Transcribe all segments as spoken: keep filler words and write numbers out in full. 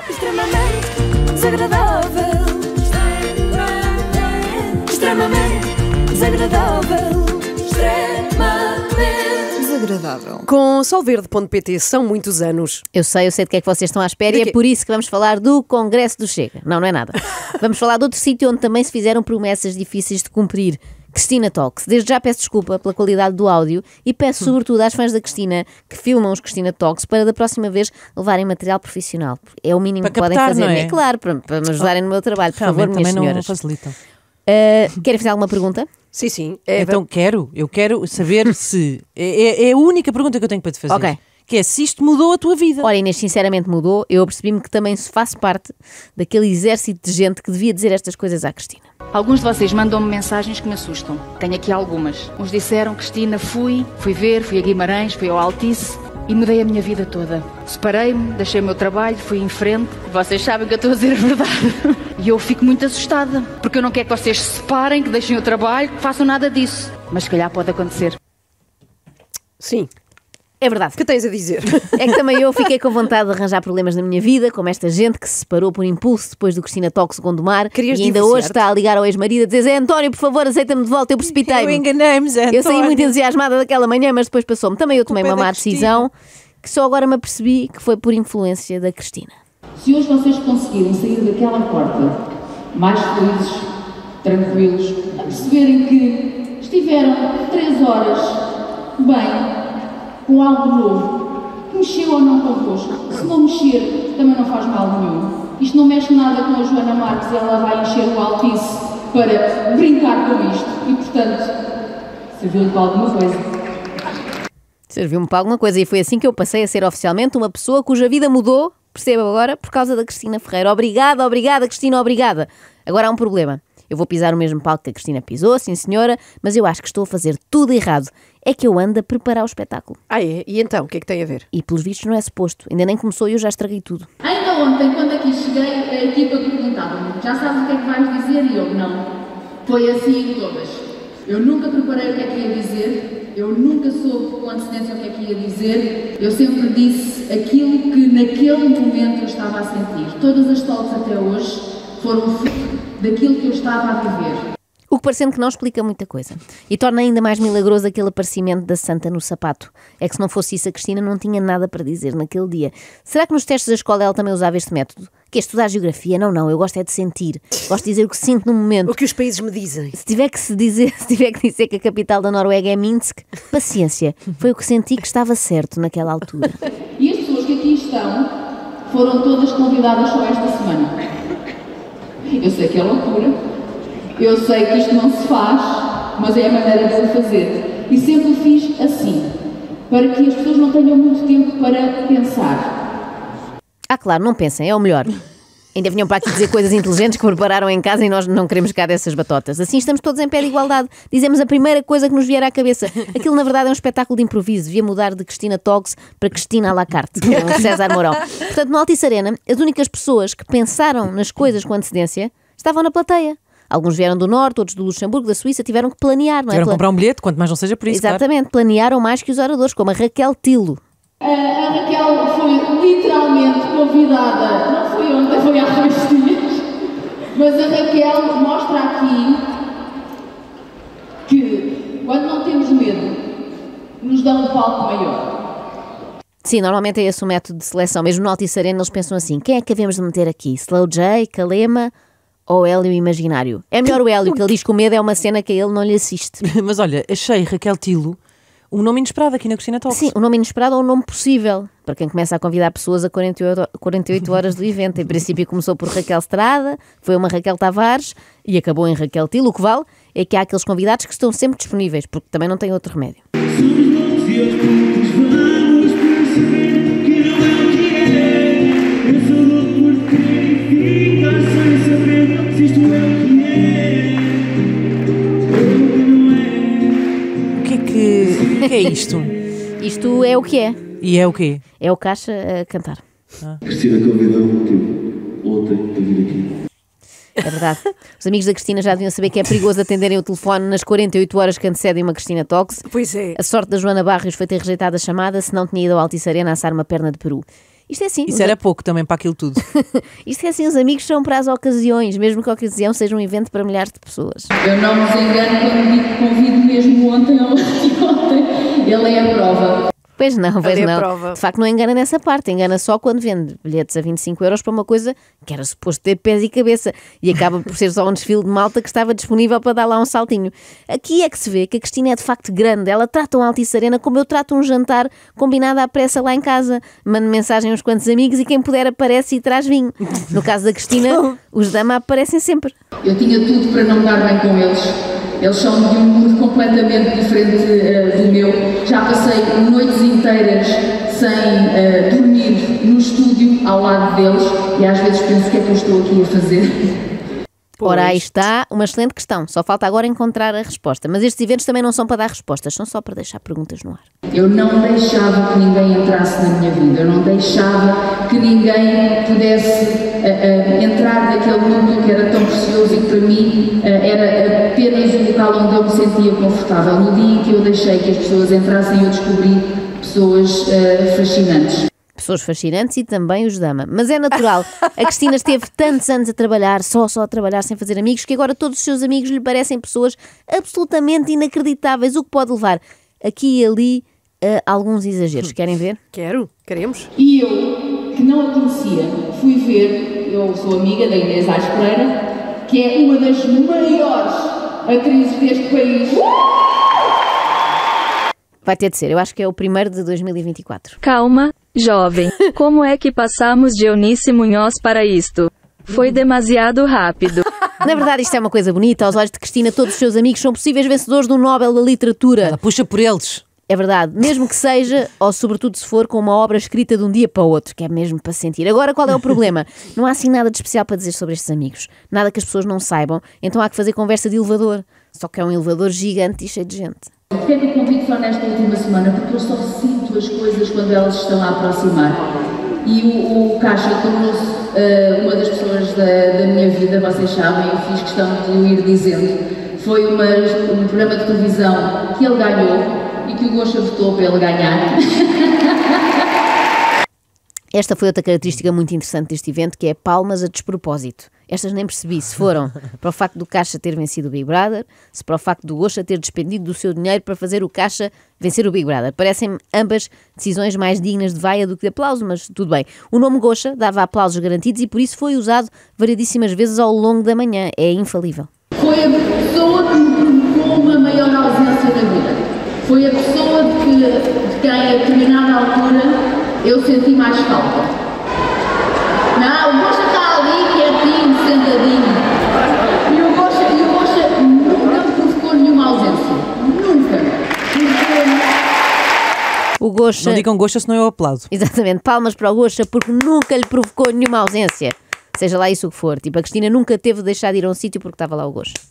Extremamente desagradável. Extremamente desagradável. Extremamente desagradável. Com solverde ponto pt são muitos anos. Eu sei, eu sei de que é que vocês estão à espera e é por isso que vamos falar do Congresso do Chega. Não, não é nada. Vamos falar de outro sítio onde também se fizeram promessas difíceis de cumprir. Cristina Talks. Desde já peço desculpa pela qualidade do áudio e peço sobretudo às fãs da Cristina que filmam os Cristina Talks para da próxima vez levarem material profissional. É o mínimo para que captar, podem fazer. Não é? É claro, para, para me ajudarem no meu trabalho, por Realmente, favor, minhas também senhoras. não facilitam. Uh, querem fazer alguma pergunta? Sim, sim. É, Então quero, eu quero saber se... É, é a única pergunta que eu tenho para te fazer. Ok. Que é se isto mudou a tua vida. Ora, Inês, sinceramente mudou. Eu apercebi-me que também faço parte daquele exército de gente que devia dizer estas coisas à Cristina. Alguns de vocês mandam-me mensagens que me assustam. Tenho aqui algumas. Uns disseram, Cristina, fui, fui ver, fui a Guimarães, fui ao Altice e mudei a minha vida toda. Separei-me, deixei o meu trabalho, fui em frente. Vocês sabem que eu estou a dizer a verdade. E eu fico muito assustada, porque eu não quero que vocês se separem, que deixem o trabalho, que façam nada disso. Mas se calhar pode acontecer. Sim. É verdade. O que tens a dizer? É que também eu fiquei com vontade de arranjar problemas na minha vida, como esta gente que se separou por impulso depois do Cristina Talks Gondomar. Querias e ainda hoje está a ligar ao ex-marido a dizer: Zé António, por favor, aceita-me de volta, eu precipitei-me. Eu enganei-me, Zé António. Eu saí muito entusiasmada daquela manhã, mas depois passou-me. Também eu tomei culpa uma é da má decisão que só agora me apercebi que foi por influência da Cristina. Se hoje vocês conseguirem sair daquela porta mais felizes, tranquilos, a perceberem que estiveram três horas bem, com algo novo, que mexeu ou não convosco, se não mexer, também não faz mal nenhum. Isto não mexe nada com a Joana Marques e ela vai encher o Altice para brincar com isto e, portanto, serviu-lhe para alguma coisa. Serviu-me para alguma coisa e foi assim que eu passei a ser oficialmente uma pessoa cuja vida mudou, perceba agora, por causa da Cristina Ferreira. Obrigada, obrigada, Cristina, obrigada. Agora há um problema. Eu vou pisar o mesmo palco que a Cristina pisou, sim senhora, mas eu acho que estou a fazer tudo errado. É que eu ando a preparar o espetáculo. Ah, é? E então, o que é que tem a ver? E pelos vistos não é suposto. Ainda nem começou e eu já estraguei tudo. Ainda ontem, quando aqui cheguei, a equipa perguntava-me: já sabes o que é que vais dizer? E eu: não. Foi assim em todas. Eu nunca preparei o que é que ia dizer, eu nunca soube com antecedência o que é que ia dizer, eu sempre disse aquilo que naquele momento eu estava a sentir. Todas as talks até hoje foram fruto daquilo que eu estava a viver. O que parecendo que não explica muita coisa. E torna ainda mais milagroso aquele aparecimento da santa no sapato. É que se não fosse isso a Cristina não tinha nada para dizer naquele dia. Será que nos testes da escola ela também usava este método? Que é estudar geografia? Não, não, eu gosto é de sentir. Gosto de dizer o que sinto no momento. O que os países me dizem. Se tiver que se dizer, se tiver que dizer que a capital da Noruega é Minsk, paciência. Foi o que senti que estava certo naquela altura. E as pessoas que aqui estão foram todas convidadas só esta semana. Eu sei que é loucura. Eu sei que isto não se faz, mas é a maneira de se fazer. E sempre o fiz assim, para que as pessoas não tenham muito tempo para pensar. Ah, claro, não pensem, é o melhor. Ainda vinham para aqui dizer coisas inteligentes que prepararam em casa e nós não queremos cá dessas batotas. Assim estamos todos em pé de igualdade. Dizemos a primeira coisa que nos vier à cabeça. Aquilo, na verdade, é um espetáculo de improviso. Devia mudar de Cristina Talks para Cristina à la carte, com César Mourão. Portanto, no Altice Arena, as únicas pessoas que pensaram nas coisas com antecedência estavam na plateia. Alguns vieram do Norte, outros do Luxemburgo, da Suíça, tiveram que planear, não é? Tiveram que comprar um bilhete, quanto mais não seja por isso. Exatamente, claro. Planearam mais que os oradores, como a Raquel Tilo. A, a Raquel foi literalmente convidada, não foi ontem, foi há dois dias, mas a Raquel mostra aqui que quando não temos medo, nos dá um palco maior. Sim, normalmente é esse o método de seleção. Mesmo no Altice Arena eles pensam assim: quem é que havemos de meter aqui? Slow J, Kalema ou Hélio Imaginário? É melhor o Hélio, que ele diz que o medo é uma cena que a ele não lhe assiste. Mas olha, achei Raquel Tilo um nome inesperado aqui na Cristina Talks. Sim, um nome inesperado ou um nome possível, para quem começa a convidar pessoas a quarenta e oito horas do evento. Em princípio começou por Raquel Estrada, foi uma Raquel Tavares e acabou em Raquel Tilo. O que vale é que há aqueles convidados que estão sempre disponíveis, porque também não tem outro remédio. O que é isto? Isto é o que é. E é o quê? É o Caixa a cantar. Ah. Cristina convidou-me, tipo, ontem para vir aqui. É verdade. Os amigos da Cristina já deviam saber que é perigoso atenderem o telefone nas quarenta e oito horas que antecedem uma Cristina Talks. Pois é. A sorte da Joana Barrios foi ter rejeitado a chamada, senão tinha ido ao Altice Arena assar uma perna de peru. Isto é assim. Isso os era a- pouco também para aquilo tudo. Isto é assim, os amigos são para as ocasiões, mesmo que a ocasião seja um evento para milhares de pessoas. Eu não me engano quando digo que convido mesmo ontem ou ontem. Ele é a prova. Pois não, pois Ali a não. prova. De facto não engana nessa parte, engana só quando vende bilhetes a vinte e cinco euros para uma coisa que era suposto ter pés e cabeça e acaba por ser só um desfile de malta que estava disponível para dar lá um saltinho. Aqui é que se vê que a Cristina é de facto grande, ela trata um Altice Arena como eu trato um jantar combinado à pressa lá em casa. Mando mensagem a uns quantos amigos e quem puder aparece e traz vinho. No caso da Cristina, os Dama aparecem sempre. Eu tinha tudo para não me dar bem com eles. Eles são de um mundo completamente diferente uh, do meu. Já passei noites inteiras sem uh, dormir no estúdio ao lado deles e às vezes penso o que é que eu estou aqui a fazer. Ora, aí está uma excelente questão. Só falta agora encontrar a resposta. Mas estes eventos também não são para dar respostas, são só para deixar perguntas no ar. Eu não deixava que ninguém entrasse na minha vida, eu não deixava que ninguém pudesse uh, uh, entrar naquele mundo que era tão precioso e que para mim uh, era apenas o local onde eu me sentia confortável. No dia em que eu deixei que as pessoas entrassem, eu descobri pessoas uh, fascinantes. Pessoas fascinantes e também os Dama. Mas é natural. A Cristina esteve tantos anos a trabalhar, só, só a trabalhar sem fazer amigos, que agora todos os seus amigos lhe parecem pessoas absolutamente inacreditáveis, o que pode levar aqui e ali a alguns exageros. Querem ver? Quero, queremos. E eu, que não a conhecia, fui ver, eu sou amiga da Inês Aires Pereira, que é uma das maiores atrizes deste país. Vai ter de ser. Eu acho que é o primeiro de dois mil e vinte e quatro. Calma, jovem. Como é que passamos de Eunice Munhoz para isto? Foi demasiado rápido. Na verdade, isto é uma coisa bonita. Aos olhos de Cristina, todos os seus amigos são possíveis vencedores do Nobel da Literatura. Ela puxa por eles. É verdade, mesmo que seja, ou sobretudo se for com uma obra escrita de um dia para o outro, que é mesmo para sentir. Agora, qual é o problema? Não há assim nada de especial para dizer sobre estes amigos. Nada que as pessoas não saibam, então há que fazer conversa de elevador. Só que é um elevador gigante e cheio de gente. Porquê é que o convido só nesta última semana? Porque eu só sinto as coisas quando elas estão a aproximar. E o, o Caixa tornou-se uh, uma das pessoas da, da minha vida, vocês sabem, eu fiz questão de o ir dizendo. Foi uma, um programa de televisão que ele ganhou e que o Gosha votou para ele ganhar. Esta foi outra característica muito interessante deste evento, que é palmas a despropósito. Estas nem percebi se foram para o facto do Caixa ter vencido o Big Brother, se para o facto do Gosha ter despendido do seu dinheiro para fazer o Caixa vencer o Big Brother. Parecem-me ambas decisões mais dignas de vaia do que de aplauso, mas tudo bem. O nome Gosha dava aplausos garantidos e por isso foi usado variedíssimas vezes ao longo da manhã. É infalível. Foi a pessoa que me provocou uma maior ausência na vida. Foi a pessoa de, que, de quem a determinada altura eu senti mais falta. Não, o Gosha está ali quietinho, sentadinho. E o Gosha, e o Gosha nunca me provocou nenhuma ausência. Nunca. O Gosha... Não digam Gosha, senão eu aplaudo. Exatamente, palmas para o Gosha porque nunca lhe provocou nenhuma ausência. Seja lá isso o que for. Tipo, a Cristina nunca teve de deixar de ir a um sítio porque estava lá o Gosha.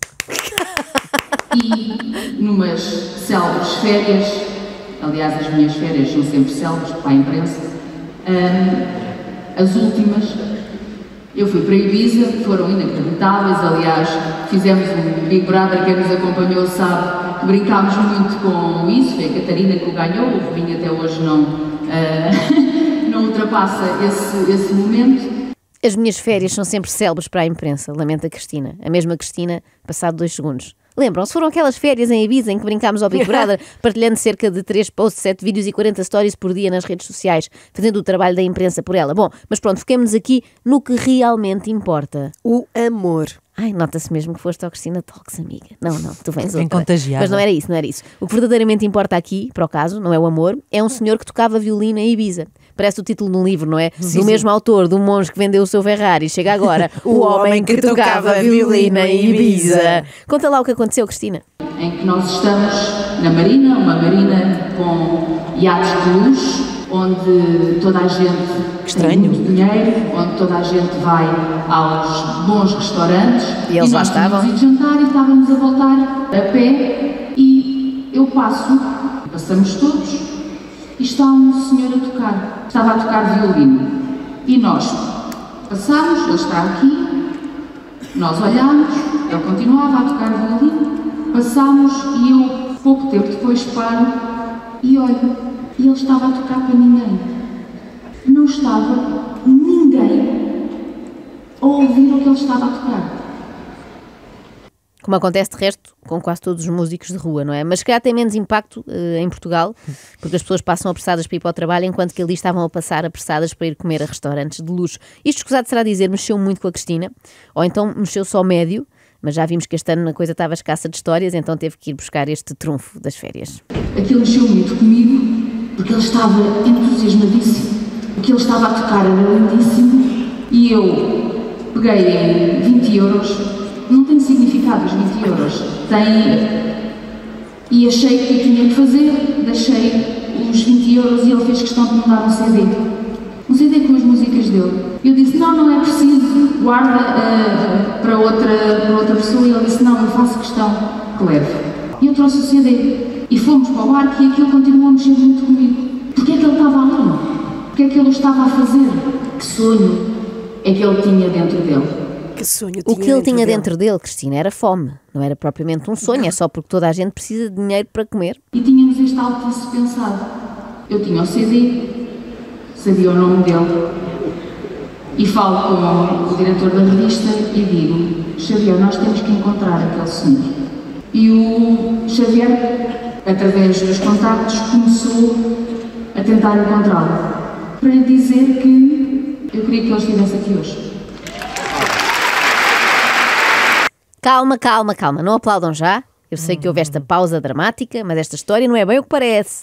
E numas célebres férias, aliás as minhas férias são sempre célebres para a imprensa, hum, as últimas, eu fui para Ibiza, foram inacreditáveis, aliás fizemos um Big Brother, quem nos acompanhou sabe, brincámos muito com isso, foi a Catarina que o ganhou, o Rubinho até hoje não, uh, não ultrapassa esse, esse momento. As minhas férias são sempre célebres para a imprensa, lamenta a Cristina. A mesma Cristina, passado dois segundos. Lembram-se? Foram aquelas férias em Ibiza em que brincámos ao Big Brother, partilhando cerca de três posts, sete vídeos e quarenta stories por dia nas redes sociais, fazendo o trabalho da imprensa por ela. Bom, mas pronto, fiquemos aqui no que realmente importa. O amor. Ai, nota-se mesmo que foste ao Cristina Talks, amiga. Não, não, tu vens Bem outra. contagiada. Mas não era isso, não era isso. O que verdadeiramente importa aqui, para o caso, não é o amor, é um senhor que tocava violino em Ibiza. Parece o título de um livro, não é? Sim, do sim. mesmo autor, do monge que vendeu o seu Ferrari. Chega agora, o homem que tocava violino em Ibiza. Conta lá o que aconteceu, Cristina. Em que nós estamos na marina, uma marina com iates de luxo, onde toda a gente Estranho. tem muito dinheiro, onde toda a gente vai aos bons restaurantes. E eles lá nós estavam? tínhamos ido jantar e estávamos a voltar a pé e eu passo, passamos todos e está um senhor a tocar, estava a tocar violino. E nós passamos, ele está aqui, nós olhamos, ele continuava a tocar violino, passamos e eu pouco tempo depois paro e olho, e ele estava a tocar para ninguém. não estava ninguém a ouvir o que ele estava a tocar. Como acontece de resto com quase todos os músicos de rua, não é? Mas se calhar tem menos impacto uh, em Portugal, porque as pessoas passam apressadas para ir para o trabalho, enquanto que ali estavam a passar apressadas para ir comer a restaurantes de luxo. Isto, escusado será dizer, mexeu muito com a Cristina, ou então mexeu só médio, mas já vimos que este ano a coisa estava escassa de histórias, então teve que ir buscar este trunfo das férias. Aquilo mexeu muito comigo, porque ele estava entusiasmadíssimo. O que ele estava a tocar era lindíssimo, e eu peguei em vinte euros. Não tem significado os vinte euros, tem... E achei que eu tinha que fazer, deixei os vinte euros e ele fez questão de me dar um C D. Um C D com as músicas dele. Eu disse, não, não é preciso, guarda uh, para, outra, para outra pessoa. E ele disse, não, eu faço questão que leve. E eu trouxe o C D. E fomos para o barco e aquilo continuou a mexer muito comigo. Porquê é que ele estava ali? Porquê é que ele o estava a fazer? Que sonho é que ele tinha dentro dele? Que sonho O tinha que ele tinha dele? dentro dele, Cristina, era fome. Não era propriamente um sonho, é só porque toda a gente precisa de dinheiro para comer. E tínhamos este Altice pensado. Eu tinha o C D, sabia o nome dele, e falo com o diretor da revista e digo, Xavier, nós temos que encontrar aquele senhor. E o Xavier, através dos contactos, começou a tentar encontrá-lo, para lhe dizer que eu queria que ele estivesse aqui hoje. Calma, calma, calma, não aplaudam já. Eu sei que houve esta pausa dramática, mas esta história não é bem o que parece.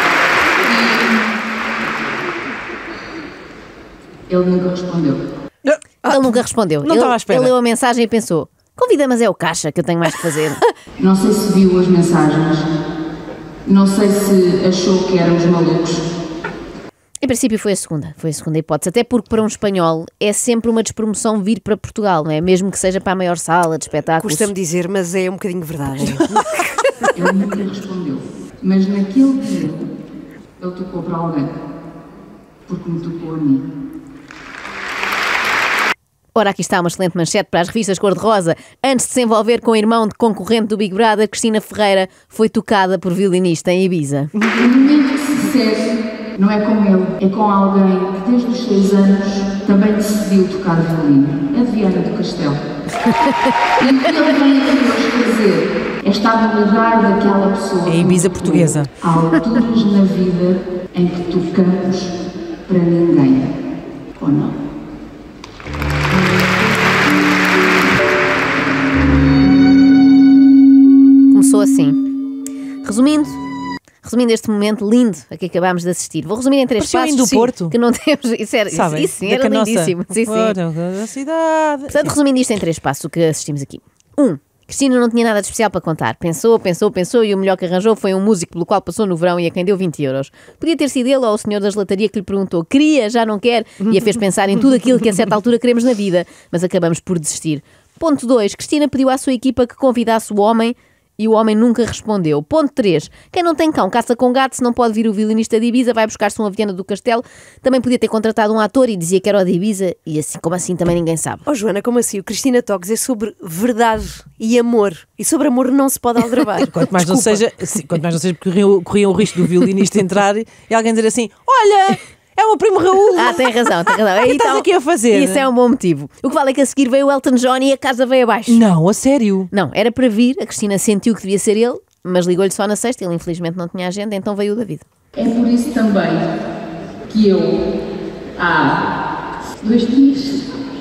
Ele nunca respondeu. Ele nunca respondeu. Não ele, estava à espera. ele leu a mensagem e pensou, convida, mas é o caixa que eu tenho mais que fazer. Não sei se viu as mensagens, não sei se achou que éramos malucos. Em princípio foi a segunda, foi a segunda hipótese, até porque para um espanhol é sempre uma despromoção vir para Portugal, não é? Mesmo que seja para a maior sala de espetáculos. Custa-me dizer, mas é um bocadinho verdade. Ele nunca respondeu. Mas naquele dia, ele tocou para alguém. Porque me tocou a mim. Ora, aqui está uma excelente manchete para as revistas cor-de-rosa. Antes de se envolver com o irmão de concorrente do Big Brother, Cristina Ferreira foi tocada por violinista em Ibiza. O momento que se segue não é com ele, é com alguém que desde os seis anos também decidiu tocar violino. É de Viana do Castelo. E o que ele vem aqui hoje fazer é estar no lugar daquela pessoa. É Ibiza portuguesa. Há alturas na vida em que tocamos para ninguém. Ou não? Começou assim. Resumindo, resumindo este momento lindo a que acabámos de assistir. Vou resumir em três Parecia o passos. hino do Sim, Porto. Que não temos. Isso, era, isso, Sabem? isso sim, Da era Canossa. lindíssimo. Sim, sim. Fora da cidade. Portanto, resumindo isto em três passos, o que assistimos aqui. Um, Cristina não tinha nada de especial para contar. Pensou, pensou, pensou e o melhor que arranjou foi um músico pelo qual passou no verão e a quem deu vinte euros. Podia ter sido ele ou o senhor da gelataria que lhe perguntou queria, já não quer, e a fez pensar em tudo aquilo que a certa altura queremos na vida, mas acabamos por desistir. Ponto dois. Cristina pediu à sua equipa que convidasse o homem e o homem nunca respondeu. Ponto três. Quem não tem cão caça com gato, se não pode vir o violinista de Ibiza, vai buscar-se um Viana do Castelo. Também podia ter contratado um ator e dizia que era o de Ibiza, e assim como assim também ninguém sabe. Oh Joana, como assim? O Cristina Talks é sobre verdade e amor. E sobre amor não se pode aldrabar. Quanto mais, não Desculpa. seja, sim, quanto mais não seja porque corriam, corriam o risco do violinista entrar e alguém dizer assim: olha, é o meu primo Raul. Ah, tem razão, tem razão. O que Aí estás tá- aqui a fazer? Isso é um bom motivo. O que vale é que a seguir veio o Elton John e a casa veio abaixo. Não, a sério. Não, era para vir, a Cristina sentiu que devia ser ele, mas ligou-lhe só na sexta, ele infelizmente não tinha agenda, então veio o David. É por isso também que eu, há dois dias,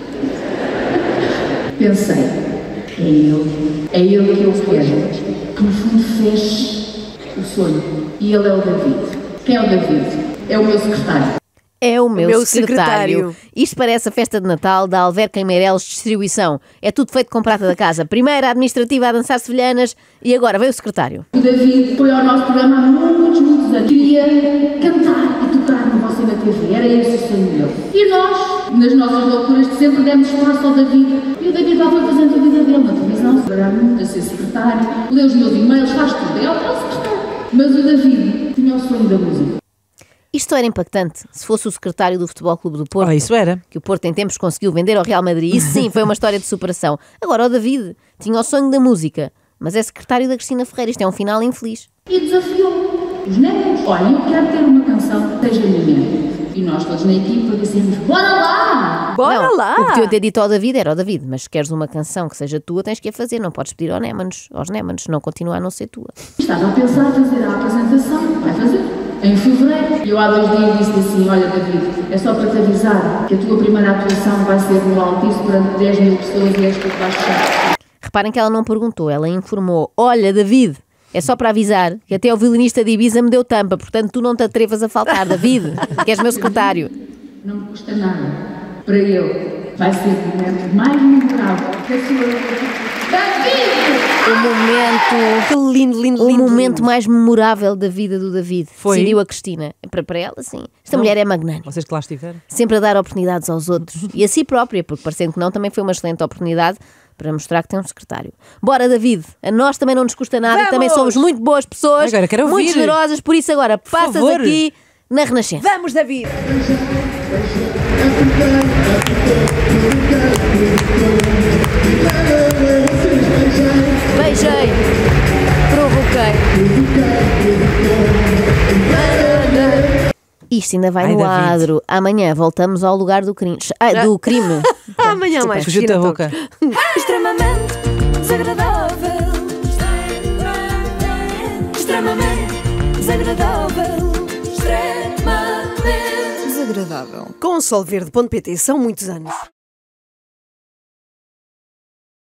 pensei, é ele, é ele que eu quero, que no fundo fez o sonho. E ele é o David. Quem é o David? É o meu secretário. É o meu, meu secretário. secretário. Isto parece a festa de Natal da Alverca em Meireles Distribuição. É tudo feito com prata da casa. Primeiro a administrativa a dançar sevilhanas e agora veio o secretário. O David foi ao nosso programa há muitos, muitos anos. Queria cantar e tocar no Você na T V. Era esse o sonho dele. E nós, nas nossas loucuras, de sempre demos espaço ao David. E o David lá foi fazendo a vida dele na televisão, trabalhar muito, a ser secretário, lê os meus e-mails, faz tudo. É o é o secretário. Mas o David tinha o sonho da música. Isto era impactante se fosse o secretário do Futebol Clube do Porto. Ah, isso era. Que o Porto em tempos conseguiu vender ao Real Madrid. Isso sim, foi uma história de superação. Agora o David tinha o sonho da música, mas é secretário da Cristina Ferreira. Isto é um final infeliz. E desafiou os netos. Olha, eu quero ter uma canção que seja minha. E nós todos na equipa dissemos, bora lá! Bora Não, lá! o que podiam ter dito ao David era ao David, mas se queres uma canção que seja tua, tens que a fazer, não podes pedir ao Némanos, aos Némanos, não continua a não ser tua. Estava a pensar fazer a apresentação, vai fazer, em fevereiro. E eu há dois dias disse assim, olha David, é só para te avisar que a tua primeira atuação vai ser no Altice durante dez mil pessoas e és tu que vais fechar. Reparem que ela não perguntou, ela informou, olha David, é só para avisar que até o violinista de Ibiza me deu tampa, portanto tu não te atrevas a faltar, David, que és meu secretário. Não me custa nada. Para ele, vai ser o momento mais memorável da sua David! O momento... Que lindo, lindo, O lindo. momento lindo. mais memorável da vida do David. Foi? Decidiu a Cristina. Para, para ela, sim. Esta Não. mulher é magnânima. Vocês que lá estiveram. Sempre a dar oportunidades aos outros. E a si própria, porque parecendo que não, também foi uma excelente oportunidade para mostrar que tem um secretário. Bora, David. A nós também não nos custa nada Vamos! e também somos muito boas pessoas, Agora quero muito ouvir. generosas, por isso agora passas favor. aqui na Renascença. Vamos, David! Beijei, provoquei. Isto ainda vai Ai, no David. adro. Amanhã voltamos ao lugar do crime. Ah, do crime. Amanhã mais. Fugiu-te a Cristina boca. Toques. Extremamente desagradável. Extremamente desagradável. Extremamente desagradável. Com solverde ponto pt são muitos anos.